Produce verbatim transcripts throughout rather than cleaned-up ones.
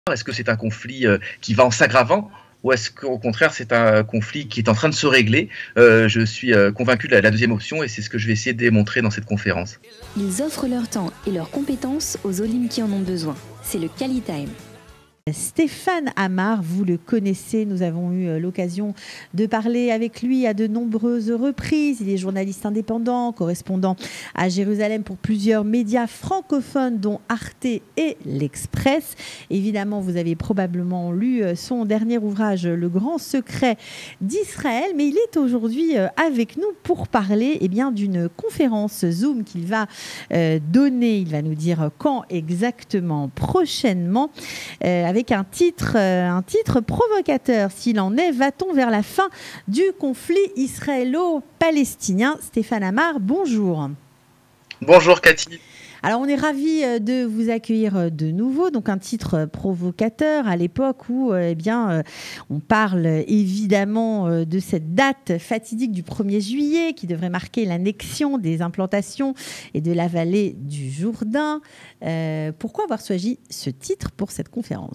Est-ce que c'est un conflit euh, qui va en s'aggravant ou est-ce qu'au contraire c'est un conflit qui est en train de se régler? euh, Je suis euh, convaincu de la, la deuxième option et c'est ce que je vais essayer de démontrer dans cette conférence. Ils offrent leur temps et leurs compétences aux Olim qui en ont besoin. C'est le Qualitime. Stéphane Amar, vous le connaissez, nous avons eu l'occasion de parler avec lui à de nombreuses reprises. Il est journaliste indépendant, correspondant à Jérusalem pour plusieurs médias francophones dont Arte et l'Express. Évidemment, vous avez probablement lu son dernier ouvrage, Le Grand Secret d'Israël, mais il est aujourd'hui avec nous pour parler eh bien, d'une conférence Zoom qu'il va euh, donner. Il va nous dire quand exactement, prochainement, euh, avec un titre, euh, un titre provocateur. S'il en est, va-t-on vers la fin du conflit israélo-palestinien? Stéphane Amar, bonjour. Bonjour Cathy. Alors, on est ravis de vous accueillir de nouveau. Donc, un titre provocateur à l'époque où eh bien, on parle évidemment de cette date fatidique du premier juillet qui devrait marquer l'annexion des implantations et de la vallée du Jourdain. Euh, pourquoi avoir choisi ce titre pour cette conférence ?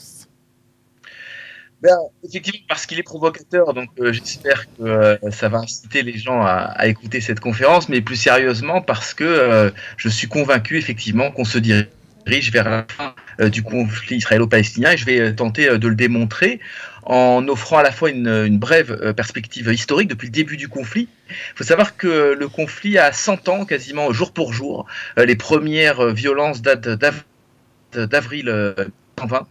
Ben, effectivement, parce qu'il est provocateur, donc euh, j'espère que euh, ça va inciter les gens à, à écouter cette conférence, mais plus sérieusement parce que euh, je suis convaincu effectivement qu'on se dirige vers la fin euh, du conflit israélo-palestinien et je vais tenter euh, de le démontrer en offrant à la fois une, une brève euh, perspective historique depuis le début du conflit. Il faut savoir que le conflit a cent ans, quasiment jour pour jour. Euh, les premières euh, violences datent d'avril euh, vingt.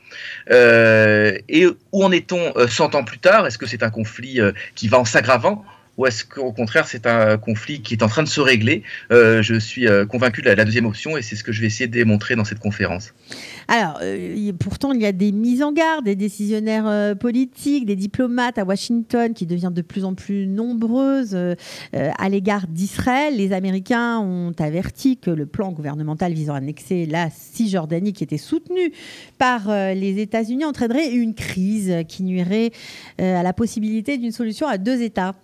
Euh, et où en est-on euh, cent ans plus tard? Est-ce que c'est un conflit euh, qui va en s'aggravant ou est-ce qu'au contraire c'est un conflit qui est en train de se régler? euh, Je suis euh, convaincu de la, la deuxième option et c'est ce que je vais essayer de démontrer dans cette conférence. Alors, euh, pourtant, il y a des mises en garde, des décisionnaires euh, politiques, des diplomates à Washington qui deviennent de plus en plus nombreuses euh, euh, à l'égard d'Israël. Les Américains ont averti que le plan gouvernemental visant à annexer la Cisjordanie, qui était soutenu par euh, les États-Unis, entraînerait une crise qui nuirait euh, à la possibilité d'une solution à deux États.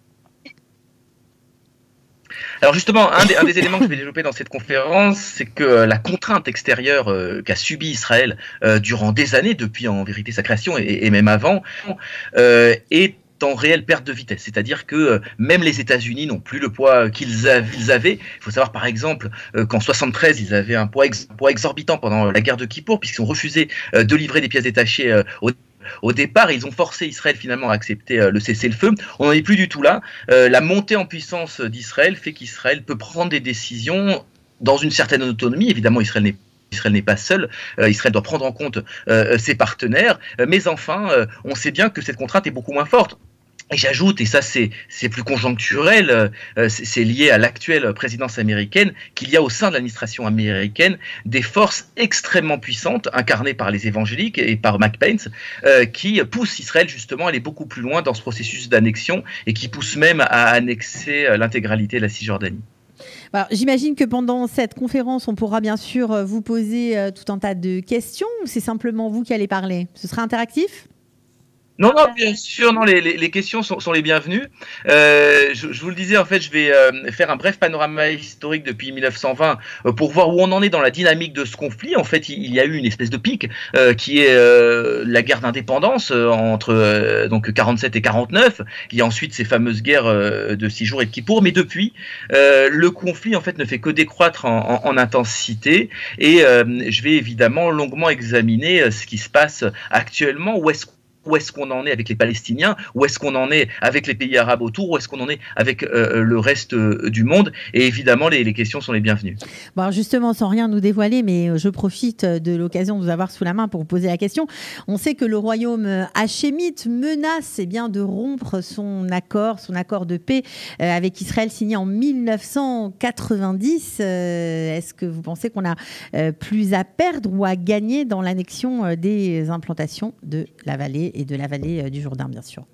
Alors justement, un des, un des éléments que je vais développer dans cette conférence, c'est que euh, la contrainte extérieure euh, qu'a subie Israël euh, durant des années, depuis en vérité sa création et, et même avant, euh, est en réelle perte de vitesse. C'est-à-dire que euh, même les États-Unis n'ont plus le poids qu'ils avaient. Il faut savoir par exemple euh, qu'en soixante-treize, ils avaient un poids, ex, un poids exorbitant pendant la guerre de Kippour, puisqu'ils ont refusé euh, de livrer des pièces détachées euh, au Au départ, ils ont forcé Israël finalement à accepter euh, le cessez-le-feu. On n'en est plus du tout là. Euh, la montée en puissance d'Israël fait qu'Israël peut prendre des décisions dans une certaine autonomie. Évidemment, Israël n'est Israël n'est pas seul, euh, Israël doit prendre en compte euh, ses partenaires, euh, mais enfin, euh, on sait bien que cette contrainte est beaucoup moins forte. Et j'ajoute, et ça c'est c'est plus conjoncturel, euh, c'est lié à l'actuelle présidence américaine, qu'il y a au sein de l'administration américaine des forces extrêmement puissantes, incarnées par les évangéliques et par Mike Pence, euh, qui poussent Israël justement à aller beaucoup plus loin dans ce processus d'annexion et qui poussent même à annexer l'intégralité de la Cisjordanie. Alors, j'imagine que pendant cette conférence, on pourra bien sûr vous poser tout un tas de questions, ou c'est simplement vous qui allez parler? Ce sera interactif ? Non, non, bien sûr, non, les, les, les questions sont, sont les bienvenues. Euh, je, je vous le disais, en fait, je vais euh, faire un bref panorama historique depuis mille neuf cent vingt euh, pour voir où on en est dans la dynamique de ce conflit. En fait, il, il y a eu une espèce de pic euh, qui est euh, la guerre d'indépendance euh, entre euh, donc quarante-sept et quarante-neuf. Il y a ensuite ces fameuses guerres euh, de six jours et de Kippour. Mais depuis, euh, le conflit en fait ne fait que décroître en, en, en intensité. Et euh, je vais évidemment longuement examiner euh, ce qui se passe actuellement. Où est-ce Où est-ce qu'on en est avec les Palestiniens? Où est-ce qu'on en est avec les pays arabes autour? Où est-ce qu'on en est avec euh, le reste euh, du monde? Et évidemment, les, les questions sont les bienvenues. Bon, alors justement, sans rien nous dévoiler, mais je profite de l'occasion de vous avoir sous la main pour vous poser la question. On sait que le royaume hachémite menace eh bien, de rompre son accord, son accord de paix euh, avec Israël signé en mille neuf cent quatre-vingt-dix. Euh, est-ce que vous pensez qu'on a euh, plus à perdre ou à gagner dans l'annexion euh, des implantations de la vallée et de la vallée du Jourdain, bien sûr?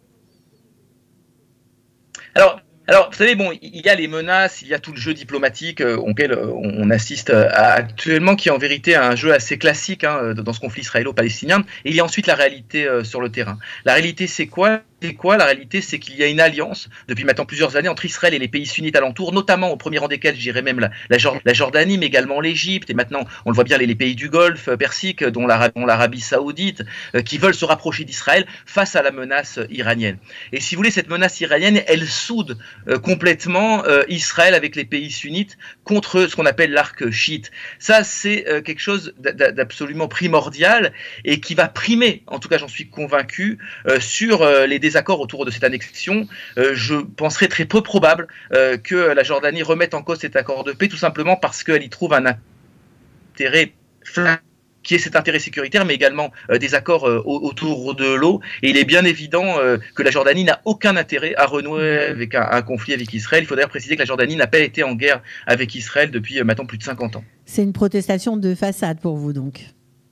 Alors, alors, vous savez, bon, il y a les menaces, il y a tout le jeu diplomatique euh, auquel euh, on assiste euh, actuellement, qui est en vérité un jeu assez classique hein, dans ce conflit israélo-palestinien. Et il y a ensuite la réalité euh, sur le terrain. La réalité, c'est quoi? c'est quoi? La réalité, c'est qu'il y a une alliance depuis maintenant plusieurs années entre Israël et les pays sunnites alentours, notamment au premier rang desquels, je dirais même la, la, Jord la Jordanie, mais également l'Égypte, et maintenant, on le voit bien, les, les pays du Golfe Persique, dont l'Arabie Saoudite, euh, qui veulent se rapprocher d'Israël face à la menace iranienne. Et si vous voulez, cette menace iranienne, elle soude euh, complètement euh, Israël avec les pays sunnites contre ce qu'on appelle l'arc chiite. Ça, c'est euh, quelque chose d'absolument primordial et qui va primer, en tout cas j'en suis convaincu, euh, sur euh, les désaccords autour de cette annexion. Euh, je penserais très peu probable euh, que la Jordanie remette en cause cet accord de paix, tout simplement parce qu'elle y trouve un intérêt qui est cet intérêt sécuritaire, mais également euh, des accords euh, autour de l'eau. Et il est bien évident euh, que la Jordanie n'a aucun intérêt à renouer avec un, un conflit avec Israël. Il faut d'ailleurs préciser que la Jordanie n'a pas été en guerre avec Israël depuis euh, maintenant plus de cinquante ans. C'est une protestation de façade pour vous, donc?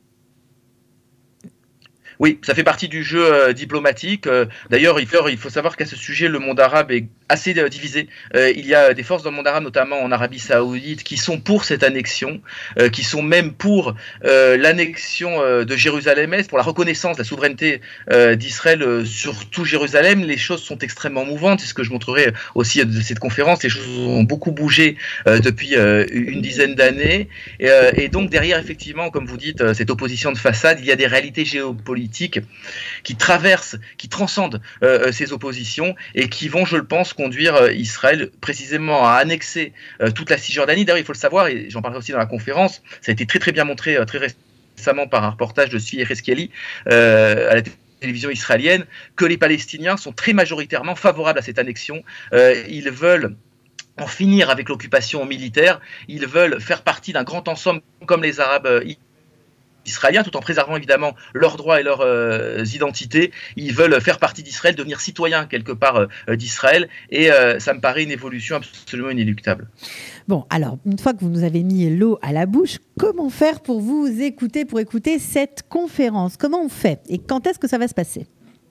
Oui, ça fait partie du jeu euh, diplomatique. Euh, D'ailleurs, il, il faut savoir qu'à ce sujet, le monde arabe est assez euh, divisé. Euh, il y a des forces dans le monde arabe, notamment en Arabie Saoudite, qui sont pour cette annexion, euh, qui sont même pour euh, l'annexion euh, de Jérusalem-Est, pour la reconnaissance de la souveraineté euh, d'Israël euh, sur tout Jérusalem. Les choses sont extrêmement mouvantes. C'est ce que je montrerai aussi de cette conférence. Les choses ont beaucoup bougé euh, depuis euh, une dizaine d'années. Et, euh, et donc, derrière, effectivement, comme vous dites, euh, cette opposition de façade, il y a des réalités géopolitiques qui traversent, qui transcendent euh, ces oppositions et qui vont, je le pense, conduire euh, Israël précisément à annexer euh, toute la Cisjordanie. D'ailleurs, il faut le savoir, et j'en parlerai aussi dans la conférence, ça a été très très bien montré euh, très récemment par un reportage de Svi Yehezkeli euh, à la télévision israélienne, que les Palestiniens sont très majoritairement favorables à cette annexion. Euh, ils veulent en finir avec l'occupation militaire, ils veulent faire partie d'un grand ensemble comme les Arabes euh, israéliens, tout en préservant évidemment leurs droits et leurs euh, identités. Ils veulent faire partie d'Israël, devenir citoyens quelque part euh, d'Israël, et euh, ça me paraît une évolution absolument inéluctable. Bon, alors, une fois que vous nous avez mis l'eau à la bouche, comment faire pour vous écouter, pour écouter cette conférence? Comment on fait? Et quand est-ce que ça va se passer?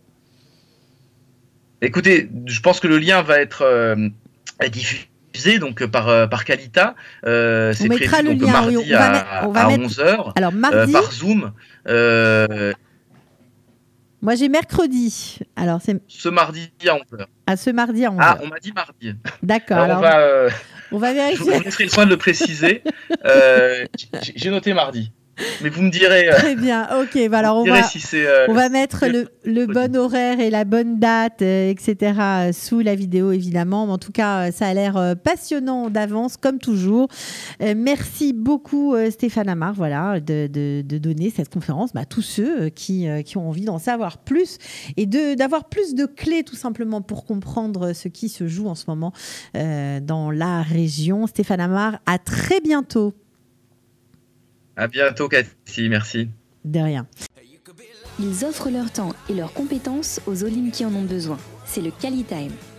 Écoutez, je pense que le lien va être euh, diffusé donc par, par Kalita. Euh, c'est prévu le donc, lien, mardi oui, à, mettre, à mettre... onze heures Alors, mardi, euh, par Zoom. Euh... Moi, j'ai mercredi. Alors, c'est... Ce mardi à onze heures. À ce mardi à onze heures. Ah, on m'a dit mardi. D'accord. Alors, alors, on, va, euh... on va vérifier. Je vous laisserai le soin de le préciser. euh, j'ai noté mardi. Mais vous me direz. Euh, Très bien, ok. Bah alors on va, si euh, on va mettre le, le bon horaire et la bonne date, euh, et cetera sous la vidéo évidemment. Mais en tout cas, ça a l'air euh, passionnant d'avance, comme toujours. Euh, merci beaucoup euh, Stéphane Amar, voilà, de, de, de donner cette conférence bah, à tous ceux qui, euh, qui ont envie d'en savoir plus et de, d'avoir plus de clés tout simplement pour comprendre ce qui se joue en ce moment euh, dans la région. Stéphane Amar, à très bientôt. À bientôt, Cathy. Merci. De rien. Ils offrent leur temps et leurs compétences aux Olim qui en ont besoin. C'est le Quali Time.